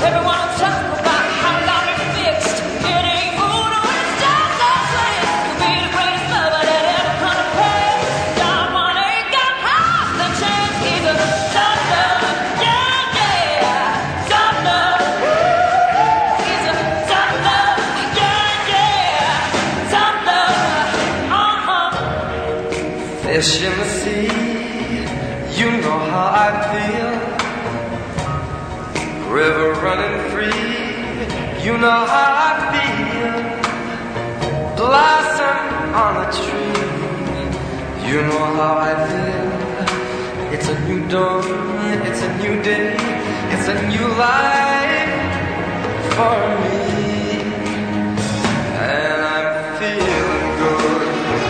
Everyone will talk about how God is fixed. It ain't mood or it's just a swing. You'll be the greatest lover that ever come to pay. God one ain't got half the chance. He's a soft love, yeah, yeah. Soft love, he's a soft love, yeah, yeah. Soft love, Fish in the sea, you know how I feel. River running free, you know how I feel. Blossom on a tree, you know how I feel. It's a new dawn, it's a new day, it's a new life for me. And I'm feeling good.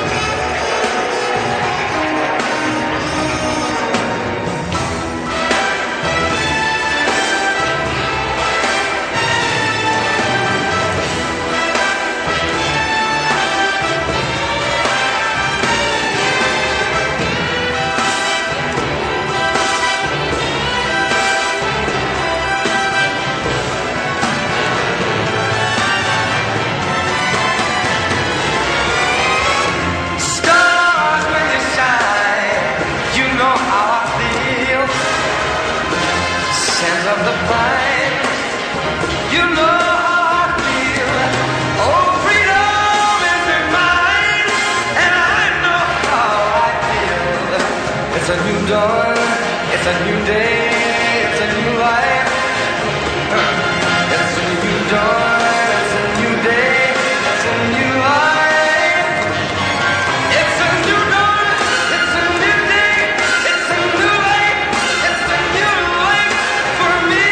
Of the pine, you know how I feel. Oh, freedom is mine, and I know how I feel. It's a new dawn, it's a new day, it's a new life. It's a new dawn, it's a new day, it's a new life. It's a new dawn, it's a new day, it's a new life, it's a new life for me.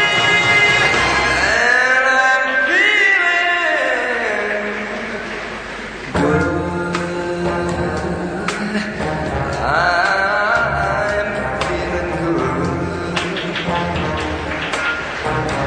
And I'm feeling good. I'm feeling good.